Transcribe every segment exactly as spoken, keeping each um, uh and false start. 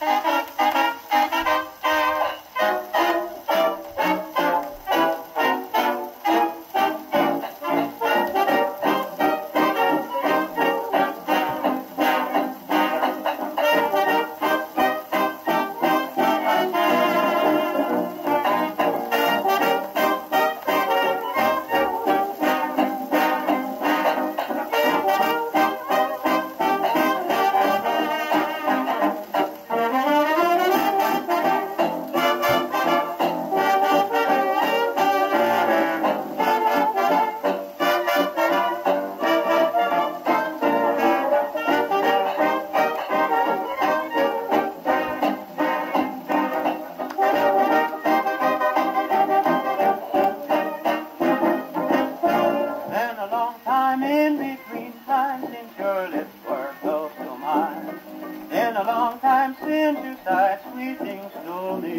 In between times since your lips were close to mine, in a long time since you sighed sweet things to me.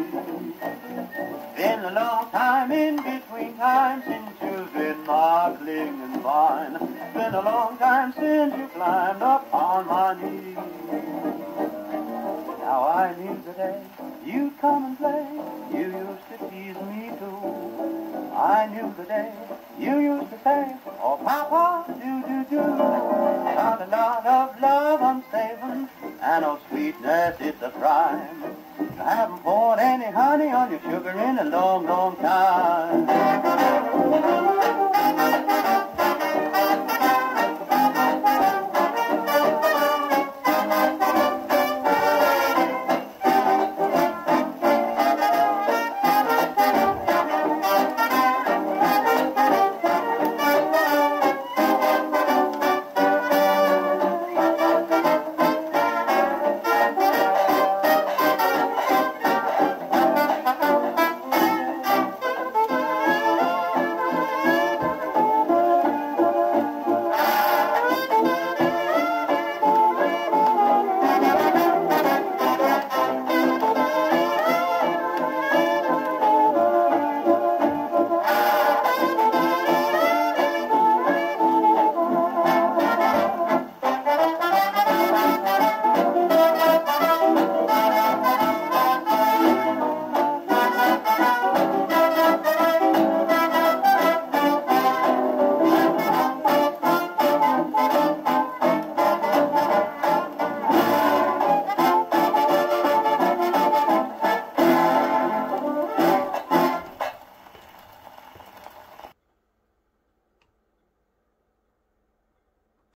Been a long time in between times since you've been my clinging vine. Been a long time since you climbed up on my knee. Now I knew the day you'd come and play. You used to tease me too. I knew the day you used to say, oh, Papa, do-do-do. Not a lot of love I'm saving, and oh, sweetness, it's a crime. I haven't poured any honey on your sugar in a long, long time.